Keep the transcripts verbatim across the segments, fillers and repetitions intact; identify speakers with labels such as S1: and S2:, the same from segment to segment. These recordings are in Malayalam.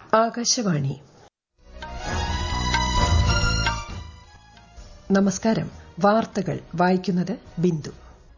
S1: ആകാശവാണി. നമസ്കാരം. വാർത്തകൾ വായിക്കുന്നത് ബിന്ദു.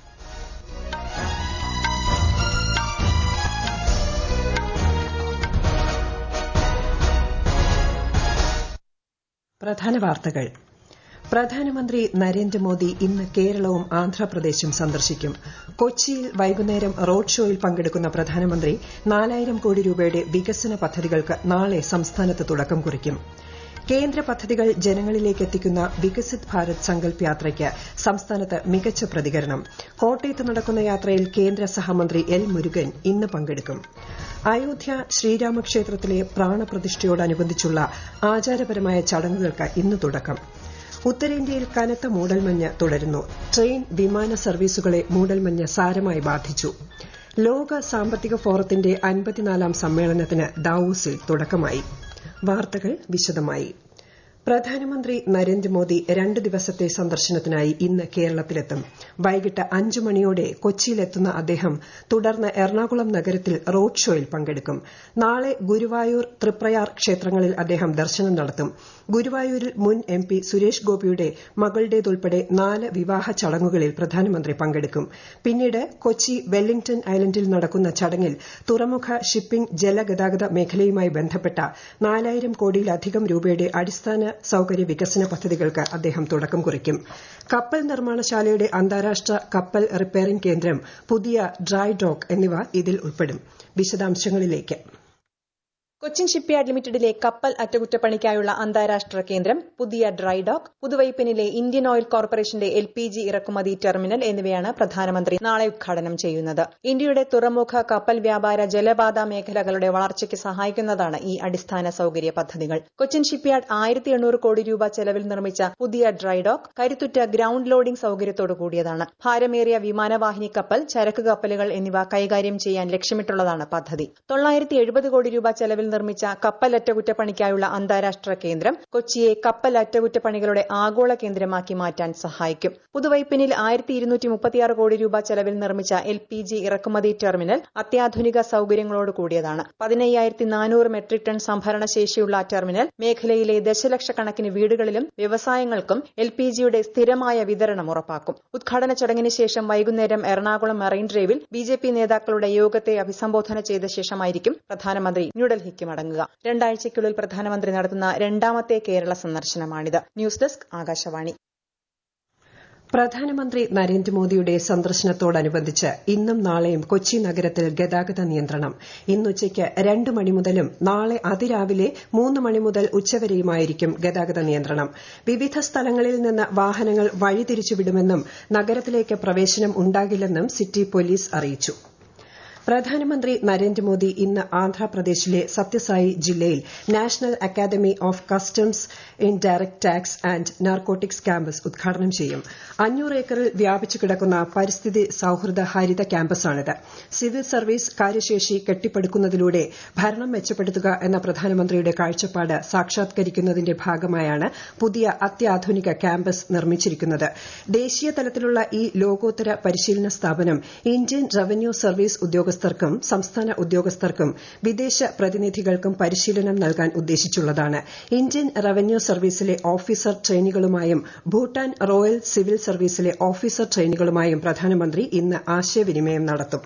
S1: പ്രധാന വാർത്തകൾ. പ്രധാനമന്ത്രി നരേന്ദ്രമോദി ഇന്ന് കേരളവും ആന്ധ്രാപ്രദേശും സന്ദർശിക്കും. കൊച്ചിയിൽ വൈകുന്നേരം റോഡ് ഷോയിൽ പങ്കെടുക്കുന്ന പ്രധാനമന്ത്രി നാലായിരം കോടി രൂപയുടെ വികസന പദ്ധതികൾക്ക് നാളെ സംസ്ഥാനത്ത് തുടക്കം കുറിക്കും. കേന്ദ്ര പദ്ധതികൾ ജനങ്ങളിലേക്ക് എത്തിക്കുന്ന വികസിത് ഭാരത് സങ്കൽപ് യാത്രയ്ക്ക് സംസ്ഥാനത്ത് മികച്ച പ്രതികരണം. കോട്ടയത്ത് നടക്കുന്ന യാത്രയിൽ കേന്ദ്ര സഹമന്ത്രി എൽ മുരുകൻ ഇന്ന് പങ്കെടുക്കും. അയോധ്യ ശ്രീരാമക്ഷേത്രത്തിലെ പ്രാണപ്രതിഷ്ഠയോടനുബന്ധിച്ചുള്ള ആചാരപരമായ ചടങ്ങുകൾക്ക് ഇന്ന് തുടക്കം. ഉത്തരേന്ത്യയിൽ കനത്ത മൂടൽമഞ്ഞ് തുടരുന്നു. ട്രെയിൻ വിമാന സർവീസുകളെ മൂടൽമഞ്ഞ് സാരമായി ബാധിച്ചു. ലോക സാമ്പത്തിക ഫോറത്തിന്റെ അൻപത്തിനാലാം സമ്മേളനത്തിന് ദാവോസിൽ തുടക്കമായി. വാർത്തകൾ വിശദമായി. പ്രധാനമന്ത്രി നരേന്ദ്രമോദി രണ്ട് ദിവസത്തെ സന്ദർശനത്തിനായി ഇന്ന് കേരളത്തിലെത്തും. വൈകിട്ട് അഞ്ച് മണിയോടെ കൊച്ചിയിലെത്തുന്ന അദ്ദേഹം തുടർന്ന് എറണാകുളം നഗരത്തിൽ റോഡ് ഷോയിൽ പങ്കെടുക്കും. നാളെ ഗുരുവായൂർ തൃപ്രയാർ ക്ഷേത്രങ്ങളിൽ അദ്ദേഹം ദർശനം നടത്തും. ഗുരുവായൂരിൽ മുൻ എം പി സുരേഷ് ഗോപിയുടെ മകളുടേതുൾപ്പെടെ നാല് വിവാഹ ചടങ്ങുകളിൽ പ്രധാനമന്ത്രി പങ്കെടുക്കും. പിന്നീട് കൊച്ചി വെല്ലിംഗ്ടൺ ഐലൻഡിൽ നടക്കുന്ന ചടങ്ങിൽ തുറമുഖ ഷിപ്പിംഗ് ജലഗതാഗത മേഖലയുമായി ബന്ധപ്പെട്ട നാലായിരം കോടിയിലധികം രൂപയുടെ അടിസ്ഥാന സൌകര്യ വികസന പദ്ധതികൾക്ക് അദ്ദേഹം തുടക്കം കുറിക്കും. കപ്പൽ നിർമ്മാണശാലയുടെ അന്താരാഷ്ട്ര കപ്പൽ റിപ്പയറിംഗ് കേന്ദ്രം, പുതിയ ഡ്രൈ ഡോക്ക് എന്നിവ ഇതിൽ ഉൾപ്പെടും. വിശദാംശങ്ങളിലേക്ക്.
S2: കൊച്ചിൻ ഷിപ്പ്യാർഡ് ലിമിറ്റഡിലെ കപ്പൽ അറ്റകുറ്റപ്പണിക്കായുള്ള അന്താരാഷ്ട്ര കേന്ദ്രം, പുതിയ ഡ്രൈ ഡോക്ക്, പുതുവൈപ്പിനിലെ ഇന്ത്യൻ ഓയിൽ കോർപ്പറേഷന്റെ എൽ പി ജി ഇറക്കുമതി ടെർമിനൽ എന്നിവയാണ് പ്രധാനമന്ത്രി നാളെ ഉദ്ഘാടനം ചെയ്യുന്നത്. ഇന്ത്യയുടെ തുറമുഖ, കപ്പൽ വ്യാപാര, ജലപാത മേഖലകളുടെ വളർച്ചയ്ക്ക് സഹായിക്കുന്നതാണ് ഈ അടിസ്ഥാന സൌകര്യ പദ്ധതികൾ. കൊച്ചിൻ ഷിപ്പ്യാർഡ് ആയിരത്തി എണ്ണൂറ് കോടി രൂപ ചെലവിൽ നിർമ്മിച്ച പുതിയ ഡ്രൈ ഡോക്ക് കരുത്തുറ്റ ഗ്രൌണ്ട് ലോഡിംഗ് സൌകര്യത്തോടു കൂടിയതാണ്. ഭാരമേറിയ വിമാനവാഹിനി കപ്പൽ, ചരക്ക് കപ്പലുകൾ എന്നിവ കൈകാര്യം ചെയ്യാൻ ലക്ഷ്യമിട്ടുള്ളതാണ് പദ്ധതി. തൊള്ളായിരത്തി എഴുപത് കോടി രൂപ ചെലവിൽ നിർമ്മിച്ച കപ്പൽ അറ്റകുറ്റപ്പണിക്കായുള്ള അന്താരാഷ്ട്ര കേന്ദ്രം കൊച്ചിയെ കപ്പൽ അറ്റകുറ്റപ്പണികളുടെ ആഗോള കേന്ദ്രമാക്കി മാറ്റാൻ സഹായിക്കും. പുതുവൈപ്പിനിൽ ആയിരത്തി ഇരുന്നൂറ്റി മുപ്പത്തിയാറ് കോടി രൂപ ചെലവിൽ നിർമ്മിച്ച എൽ പി ജി ഇറക്കുമതി ടെർമിനൽ അത്യാധുനിക സൌകര്യങ്ങളോട് കൂടിയതാണ്. പതിനയ്യായിരത്തി നാനൂറ് മെട്രിക് ടൺ സംഭരണ ശേഷിയുള്ള ടെർമിനൽ മേഖലയിലെ ദശലക്ഷക്കണക്കിന് വീടുകളിലും വ്യവസായങ്ങൾക്കും എൽ പി ജിയുടെ സ്ഥിരമായ വിതരണം ഉറപ്പാക്കും. ഉദ്ഘാടന ചടങ്ങിന് ശേഷം വൈകുന്നേരം എറണാകുളം മറൈൻ ഡ്രൈവിൽ ബി ജെ പി നേതാക്കളുടെ യോഗത്തെ അഭിസംബോധന ചെയ്ത ശേഷമായിരിക്കും പ്രധാനമന്ത്രി ന്യൂഡൽഹിക്ക് മടങ്ങുക. രണ്ടാഴ്ചയ്ക്കുള്ളിൽ പ്രധാനമന്ത്രി നടത്തുന്ന രണ്ടാമത്തെ കേരള സന്ദർശനമാണിത്. News desk, Akashvani.
S1: പ്രധാനമന്ത്രി നരേന്ദ്രമോദിയുടെ സന്ദർശനത്തോടനുബന്ധിച്ച് ഇന്നും നാളെയും കൊച്ചി നഗരത്തിൽ ഗതാഗത നിയന്ത്രണം. ഇന്നുച്ചയ്ക്ക് രണ്ട് മണി മുതലും നാളെ അതിരാവിലെ മൂന്ന് മണി മുതൽ ഉച്ചവരെയുമായിരിക്കും ഗതാഗത നിയന്ത്രണം. വിവിധ സ്ഥലങ്ങളിൽ നിന്ന് വാഹനങ്ങൾ വഴിതിരിച്ചുവിടുമെന്നും നഗരത്തിലേക്ക് പ്രവേശനം ഉണ്ടാകില്ലെന്നും സിറ്റി പോലീസ് അറിയിച്ചു. പ്രധാനമന്ത്രി നരേന്ദ്രമോദി ഇന്ന് ആന്ധ്രാപ്രദേശിലെ സത്യസായി ജില്ലയിൽ national academy of customs indirect tax and narcotics campus ഉദ്ഘാടനം ചെയ്യും. അഞ്ഞൂറ് ഏക്കറിൽ വ്യാപിച്ചു കിടക്കുന്ന പരിസ്ഥിതി സൌഹൃദ ഹരിത ക്യാമ്പസാണിത്. സിവിൽ സർവീസ് കാര്യശേഷി കെട്ടിപ്പടുക്കുന്നതിലൂടെ ഭരണം മെച്ചപ്പെടുത്തുക എന്ന പ്രധാനമന്ത്രിയുടെ കാഴ്ചപ്പാട് സാക്ഷാത്കരിക്കുന്നതിന്റെ ഭാഗമായാണ് പുതിയ അത്യാധുനിക ക്യാമ്പസ് നിർമ്മിച്ചിരിക്കുന്നത്. ദേശീയ തലത്തിലുള്ള ഈ ലോകോത്തര പരിശീലന സ്ഥാപനം ഇന്ത്യൻ റവന്യൂ സർവീസ് ഉദ്യോഗസ്ഥ ഉദ്യോഗസ്ഥർക്കും സംസ്ഥാന ഉദ്യോഗസ്ഥർക്കും വിദേശ പ്രതിനിധികൾക്കും പരിശീലനം നൽകാൻ ഉദ്ദേശിച്ചുള്ളതാണ്. ഇന്ത്യൻ റവന്യൂ സർവീസിലെ ഓഫീസർ ട്രെയിനികളുമായും ഭൂട്ടാൻ റോയൽ സിവിൽ സർവീസിലെ ഓഫീസർ ട്രെയിനികളുമായും പ്രധാനമന്ത്രി ഇന്ന് ആശയവിനിമയം നടത്തും.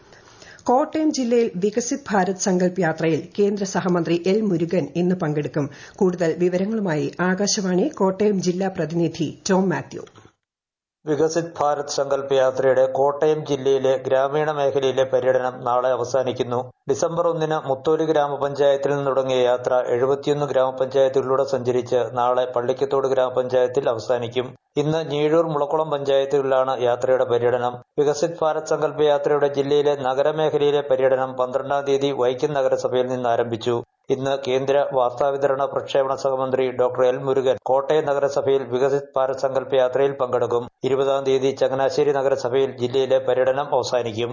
S1: കോട്ടയം ജില്ലയിൽ വികസിത് ഭാരത് സങ്കൽപ് യാത്രയിൽ കേന്ദ്ര സഹമന്ത്രി എൽ മുരുകൻ ഇന്ന് പങ്കെടുക്കും. കൂടുതൽ വിവരങ്ങളുമായി ആകാശവാണി കോട്ടയം ജില്ലാ പ്രതിനിധി ടോം മാത്യു.
S3: വികസിത് ഭാരത് സങ്കൽപ് യാത്രയുടെ കോട്ടയം ജില്ലയിലെ ഗ്രാമീണ മേഖലയിലെ പര്യടനം നാളെ അവസാനിക്കുന്നു. ഡിസംബർ ഒന്നിന് മുത്തോലി ഗ്രാമപഞ്ചായത്തിൽ നിന്ന് തുടങ്ങിയ യാത്ര എഴുപത്തിയൊന്ന് ഗ്രാമപഞ്ചായത്തുകളിലൂടെ സഞ്ചരിച്ച് നാളെ പള്ളിക്കത്തോട് ഗ്രാമപഞ്ചായത്തിൽ അവസാനിക്കും. ഇന്ന് ഞീഴൂർ, മുളക്കുളം പഞ്ചായത്തുകളിലാണ് യാത്രയുടെ പര്യടനം. വികസിത് ഭാരത് സങ്കൽപ് യാത്രയുടെ ജില്ലയിലെ നഗരമേഖലയിലെ പര്യടനം പന്ത്രണ്ടാം തീയതി വൈക്കം നഗരസഭയിൽ നിന്ന് ആരംഭിച്ചു. ഇന്ന് കേന്ദ്ര വാർത്താവിതരണ പ്രക്ഷേപണ സഹമന്ത്രി ഡോക്ടർ എൽ മുരുകൻ കോട്ടയം നഗരസഭയിൽ വികസിത് ഭാരത് സങ്കൽപ് യാത്രയിൽ പങ്കെടുക്കും. ഇരുപതാം തീയതി ചങ്ങനാശ്ശേരി നഗരസഭയിൽ ജില്ലയിലെ പര്യടനം അവസാനിക്കും.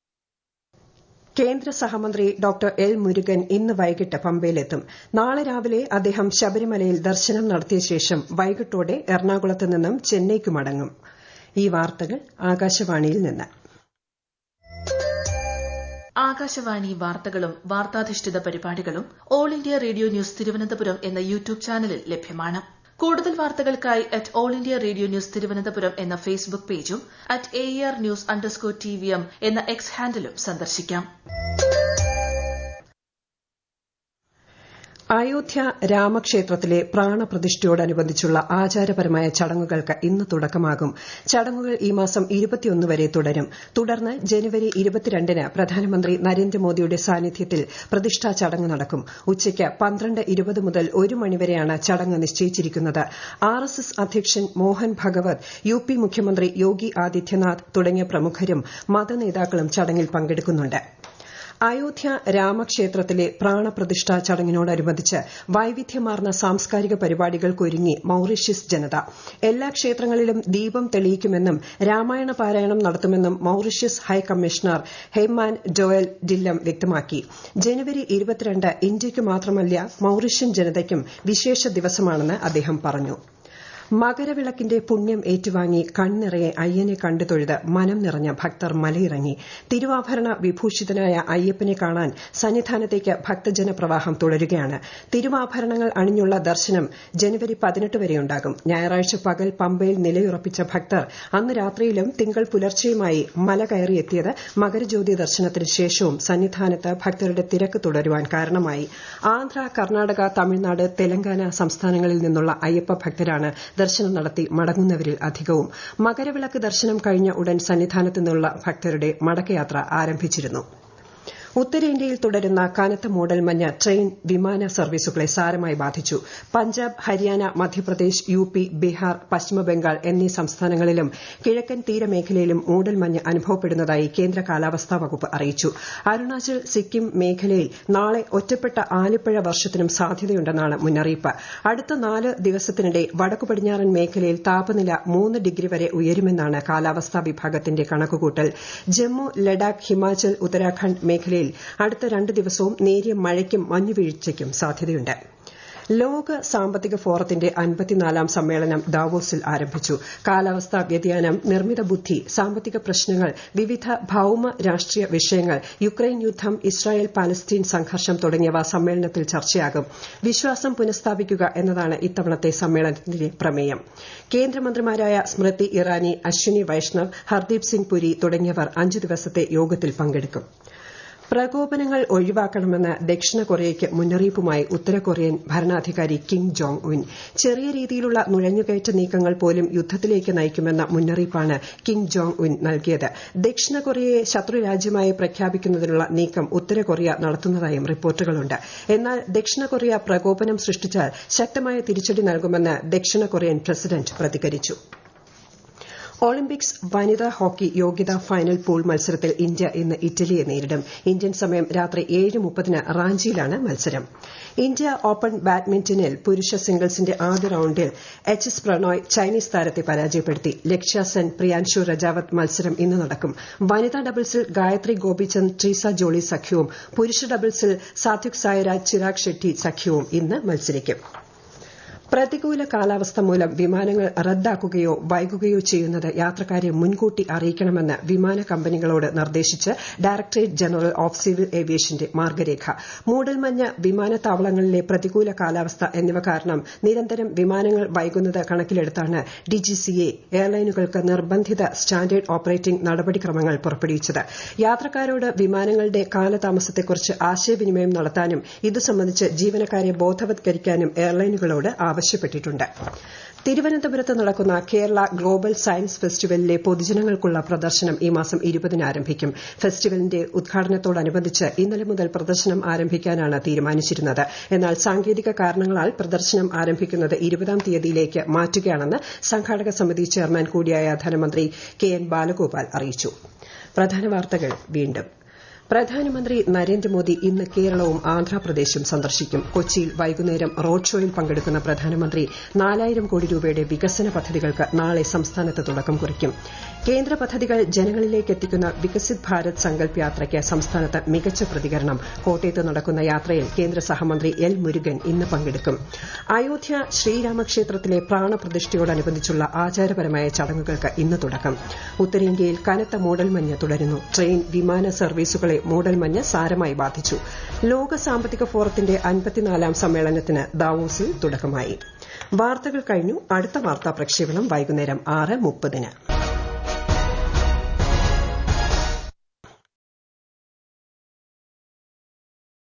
S1: കേന്ദ്ര സഹമന്ത്രി ഡോക്ടർ എൽ മുരുകൻ ഇന്ന് വൈകിട്ട് പമ്പയിലെത്തും. നാളെ രാവിലെ അദ്ദേഹം ശബരിമലയിൽ ദർശനം നടത്തിയ ശേഷം വൈകിട്ടോടെ എറണാകുളത്ത് നിന്നും ചെന്നൈക്ക് മടങ്ങും. ഈ വാർത്തകൾ ആകാശവാണിയിൽ നിന്ന്.
S4: ആകാശവാണി വാർത്തകളും വാർത്താധിഷ്ഠിത പരിപാടികളും All India Radio news Thiruvananthapuram എന്ന യൂട്യൂബ് ചാനലിൽ ലഭ്യമാണ്. കൂടുതൽ വാർത്തകൾക്കായി at All India Radio news Thiruvananthapuram എന്ന ഫേസ്ബുക്ക് പേജും at A R news underscore T V M എന്ന എക്സ് ഹാൻഡിലും സന്ദർശിക്കാം.
S1: അയോധ്യ രാമക്ഷേത്രത്തിലെ പ്രാണപ്രതിഷ്ഠയോടനുബന്ധിച്ചുള്ള ആചാരപരമായ ചടങ്ങുകൾക്ക് ഇന്ന് തുടക്കമാകും. ചടങ്ങുകൾ ഈ മാസം ഇരുപത്തിയൊന്ന് വരെ തുടരും. തുടർന്ന് ജനുവരി ഇരുപത്തിരണ്ടിന് പ്രധാനമന്ത്രി നരേന്ദ്രമോദിയുടെ സാന്നിധ്യത്തിൽ പ്രതിഷ്ഠാ ചടങ്ങ് നടക്കും. ഉച്ചയ്ക്ക് പന്ത്രണ്ട് ഇരുപത് മുതൽ ഒരു മണിവരെയാണ് ചടങ്ങ് നിശ്ചയിച്ചിരിക്കുന്നത്. ആർ എസ് എസ് അധ്യക്ഷൻ മോഹൻ ഭഗവത്, യു പി മുഖ്യമന്ത്രി യോഗി ആദിത്യനാഥ് തുടങ്ങിയ പ്രമുഖരും മതനേതാക്കളും ചടങ്ങിൽ പങ്കെടുക്കുന്നുണ്ട്. അയോധ്യ രാമക്ഷേത്രത്തിലെ പ്രാണപ്രതിഷ്ഠാ ചടങ്ങിനോടനുബന്ധിച്ച് വൈവിധ്യമാർന്ന സാംസ്കാരിക പരിപാടികൾക്കൊരുങ്ങി മൌറീഷ്യസ് ജനത. എല്ലാ ക്ഷേത്രങ്ങളിലും ദീപം തെളിയിക്കുമെന്നും രാമായണ പാരായണം നടത്തുമെന്നും Mauritius high commissioner Haymandoyal Dillum വ്യക്തമാക്കി. ജനുവരി ഇരുപത്തിരണ്ട് ഇന്ത്യയ്ക്ക് മാത്രമല്ല മൌറീഷ്യൻ ജനതയ്ക്കും വിശേഷ ദിവസമാണെന്ന് അദ്ദേഹം പറഞ്ഞു. മകരവിളക്കിന്റെ പുണ്യം ഏറ്റുവാങ്ങി കണ്ണിറയെ അയ്യനെ കണ്ടു തൊഴുത് മനം നിറഞ്ഞ ഭക്തർ മലയിറങ്ങി. തിരുവാഭരണ വിഭൂഷിതനായ അയ്യപ്പനെ കാണാൻ സന്നിധാനത്തേക്ക് ഭക്തജന പ്രവാഹം തുടരുകയാണ്. തിരുവാഭരണങ്ങൾ അണിഞ്ഞുള്ള ദർശനം ജനുവരി പതിനെട്ട് വരെയുണ്ടാകും. ഞായറാഴ്ച പകൽ പമ്പയിൽ നിലയുറപ്പിച്ച ഭക്തർ അന്ന് രാത്രിയിലും തിങ്കൾ പുലർച്ചെയുമായി മല കയറിയെത്തിയത് മകരജ്യോതി ദർശനത്തിന് ശേഷവും സന്നിധാനത്ത് ഭക്തരുടെ തിരക്ക് തുടരുവാൻ കാരണമായി. ആന്ധ്ര, കർണാടക, തമിഴ്നാട്, തെലങ്കാന സംസ്ഥാനങ്ങളിൽ നിന്നുള്ള അയ്യപ്പ ഭക്തരാണ് ദർശനം നടത്തി മടങ്ങുന്നവരിൽ അധികവും. മകരവിളക്ക് ദർശനം കഴിഞ്ഞ ഉടൻ സന്നിധാനത്ത് നിന്നുള്ള ഭക്തരുടെ മടക്കയാത്ര ആരംഭിച്ചിരുന്നു. ഉത്തരേന്ത്യയിൽ തുടരുന്ന കനത്ത മൂടൽമഞ്ഞ് ട്രെയിൻ, വിമാന സർവീസുകളെ സാരമായി ബാധിച്ചു. പഞ്ചാബ്, ഹരിയാന, മധ്യപ്രദേശ്, യു പി, ബീഹാർ, പശ്ചിമബംഗാൾ എന്നീ സംസ്ഥാനങ്ങളിലും കിഴക്കൻ തീരമേഖലയിലും മൂടൽമഞ്ഞ് അനുഭവപ്പെടുന്നതായി കേന്ദ്ര കാലാവസ്ഥാ വകുപ്പ് അറിയിച്ചു. അരുണാചൽ, സിക്കിം മേഖലയിൽ നാളെ ഒറ്റപ്പെട്ട ആലിപ്പഴ വർഷത്തിനും സാധ്യതയുണ്ടെന്നാണ് മുന്നറിയിപ്പ്. അടുത്ത നാല് ദിവസത്തിനിടെ വടക്കു പടിഞ്ഞാറൻ മേഖലയിൽ താപനില മൂന്ന് ഡിഗ്രി വരെ ഉയരുമെന്നാണ് കാലാവസ്ഥാ വിഭാഗത്തിന്റെ കണക്കുകൂട്ടൽ. ജമ്മു, ലഡാക്ക്, ഹിമാചൽ, ഉത്തരാഖണ്ഡ് മേഖലയിൽ അടുത്ത രണ്ട് ദിവസവും നേരിയ മഴയ്ക്കും മഞ്ഞുവീഴ്ചയ്ക്കും സാധ്യതയുണ്ട്. ലോക സാമ്പത്തിക ഫോറത്തിന്റെ അൻപത്തിനാലാം സമ്മേളനം ദാവോസിൽ ആരംഭിച്ചു. കാലാവസ്ഥാ വ്യതിയാനം, നിർമ്മിത ബുദ്ധി, സാമ്പത്തിക പ്രശ്നങ്ങൾ, വിവിധ ഭൌമ രാഷ്ട്രീയ വിഷയങ്ങൾ, യുക്രൈൻ യുദ്ധം, ഇസ്രായേൽ പാലസ്തീൻ സംഘർഷം തുടങ്ങിയവ സമ്മേളനത്തിൽ ചർച്ചയാകും. വിശ്വാസം പുനഃസ്ഥാപിക്കുക എന്നതാണ് ഇത്തവണത്തെ സമ്മേളനത്തിന്റെ പ്രമേയം. കേന്ദ്രമന്ത്രിമാരായ സ്മൃതി ഇറാനി, അശ്വിനി വൈഷ്ണവ്, ഹർദീപ് സിംഗ് പുരി തുടങ്ങിയവർ അഞ്ചു ദിവസത്തെ യോഗത്തിൽ പങ്കെടുക്കും. പ്രകോപനങ്ങൾ ഒഴിവാക്കണമെന്ന് ദക്ഷിണ കൊറിയയ്ക്ക് മുന്നറിയിപ്പുമായി ഉത്തര കൊറിയൻ ഭരണാധികാരി കിം ജോങ് ഉൻ. ചെറിയ രീതിയിലുള്ള നുഴഞ്ഞുകയറ്റ നീക്കങ്ങൾ പോലും യുദ്ധത്തിലേക്ക് നയിക്കുമെന്ന മുന്നറിയിപ്പാണ് കിം ജോങ് ഉൻ നൽകിയത്. ദക്ഷിണ കൊറിയയെ ശത്രുരാജ്യമായി പ്രഖ്യാപിക്കുന്നതിനുള്ള നീക്കം ഉത്തര കൊറിയ നടത്തുന്നതായും റിപ്പോർട്ടുകളുണ്ട്. എന്നാൽ ദക്ഷിണ കൊറിയ പ്രകോപനം സൃഷ്ടിച്ചാൽ ശക്തമായ തിരിച്ചടി നൽകുമെന്ന് ദക്ഷിണ കൊറിയൻ പ്രസിഡന്റ് പ്രതികരിച്ചു. ഒളിമ്പിക്സ് വനിതാ ഹോക്കി യോഗ്യതാ ഫൈനൽ പൂൾ മത്സരത്തിൽ ഇന്ത്യ ഇന്ന് ഇറ്റലിയെ നേരിടും. ഇന്ത്യൻ സമയം രാത്രി ഏഴ് മുപ്പതിന് റാഞ്ചിയിലാണ് മത്സരം. ഇന്ത്യ ഓപ്പൺ ബാഡ്മിന്റണിൽ പുരുഷ സിംഗിൾസിന്റെ ആദ്യ റൌണ്ടിൽ എച്ച് എസ് പ്രണോയ് ചൈനീസ് താരത്തെ പരാജയപ്പെടുത്തി. ലക്ഷ്യ സെൻ, പ്രിയാൻഷു രജാവത് മത്സരം ഇന്ന് നടക്കും. വനിതാ ഡബിൾസിൽ ഗായത്രി ഗോപിചന്ദ്, ട്രീസ ജോളി സഖ്യവും പുരുഷ ഡബിൾസിൽ സാത്വിക് സായിരാജ്, ചിരാഗ് ഷെട്ടി സഖ്യവും ഇന്ന് മത്സരിക്കും. പ്രതികൂല കാലാവസ്ഥ മൂലം വിമാനങ്ങൾ റദ്ദാക്കുകയോ വൈകുകയോ ചെയ്യുന്നത് യാത്രക്കാരെ മുൻകൂട്ടി അറിയിക്കണമെന്ന് വിമാന കമ്പനികളോട് നിർദ്ദേശിച്ച് ഡയറക്ടറേറ്റ് ജനറൽ ഓഫ് സിവിൽ ഏവിയേഷന്റെ മാർഗ്ഗരേഖ. മൂടൽമഞ്ഞ്, വിമാനത്താവളങ്ങളിലെ പ്രതികൂല കാലാവസ്ഥ എന്നിവ കാരണം നിരന്തരം വിമാനങ്ങൾ വൈകുന്നത് കണക്കിലെടുത്താണ് ഡിജിസിഎ എയർലൈനുകൾക്ക് നിർബന്ധിത സ്റ്റാൻഡേർഡ് ഓപ്പറേറ്റിംഗ് നടപടിക്രമങ്ങൾ പുറപ്പെടുവിച്ചത്. യാത്രക്കാരോട് വിമാനങ്ങളുടെ കാലതാമസത്തെക്കുറിച്ച് ആശയവിനിമയം നടത്താനും ഇതു സംബന്ധിച്ച് ജീവനക്കാരെ ബോധവത്കരിക്കാനും എയർലൈനുകളോട് ആവശ്യപ്പെട്ടു. ആവശ്യപ്പെട്ടിട്ടുണ്ട്. തിരുവനന്തപുരത്ത് നടക്കുന്ന കേരള ഗ്ലോബൽ സയൻസ് ഫെസ്റ്റിവലിലെ പൊതുജനങ്ങൾക്കുള്ള പ്രദർശനം ഈ മാസം ഇരുപതിന് ആരംഭിക്കും. ഫെസ്റ്റിവലിന്റെ ഉദ്ഘാടനത്തോടനുബന്ധിച്ച് ഇന്നലെ മുതൽ പ്രദർശനം ആരംഭിക്കാനാണ് തീരുമാനിച്ചിരുന്നത്. എന്നാൽ സാങ്കേതിക കാരണങ്ങളാൽ പ്രദർശനം ആരംഭിക്കുന്നത് ഇരുപതാം തീയതിയിലേക്ക് മാറ്റുകയാണെന്ന് സംഘാടക സമിതി ചെയർമാൻ കൂടിയായ ധനമന്ത്രി കെ എൻ ബാലഗോപാൽ അറിയിച്ചു. പ്രധാന വാർത്തകൾ വീണ്ടും. പ്രധാനമന്ത്രി നരേന്ദ്രമോദി ഇന്ന് കേരളവും ആന്ധ്രാപ്രദേശും സന്ദർശിക്കും. കൊച്ചിയിൽ വൈകുന്നേരം റോഡ് ഷോയിൽ പങ്കെടുക്കുന്ന പ്രധാനമന്ത്രി നാലായിരം കോടി രൂപയുടെ വികസന പദ്ധതികൾക്ക് നാളെ സംസ്ഥാനത്ത് തുടക്കം കുറിക്കും. കേന്ദ്ര പദ്ധതികൾ ജനങ്ങളിലേക്ക് എത്തിക്കുന്ന വികസിത് ഭാരത് സങ്കൽപ് യാത്രയ്ക്ക് സംസ്ഥാനത്ത് മികച്ച പ്രതികരണം. കോട്ടയത്ത് നടക്കുന്ന യാത്രയിൽ കേന്ദ്ര സഹമന്ത്രി എൽ മുരുകൻ ഇന്ന് പങ്കെടുക്കും. അയോധ്യ ശ്രീരാമക്ഷേത്രത്തിലെ പ്രാണപ്രതിഷ്ഠയോടനുബന്ധിച്ചുള്ള ആചാരപരമായ ചടങ്ങുകൾക്ക് ഇന്ന് തുടക്കം. ഉത്തരേന്ത്യയിൽ കനത്ത മൂടൽമഞ്ഞ് തുടരുന്നു. ട്രെയിൻ, വിമാന സർവീസുകളെ മൂടൽമഞ്ഞ് സാരമായി ബാധിച്ചു. ലോക സാമ്പത്തിക ഫോറത്തിന്റെ അൻപത്തിനാലാം സമ്മേളനത്തിന് ദാവോസിൽ തുടക്കമായി. വാർത്തകൾ കഴിഞ്ഞു. അടുത്ത വാർത്താ പ്രക്ഷേപണം വൈകുന്നേരം ആറ് മുപ്പതിന്.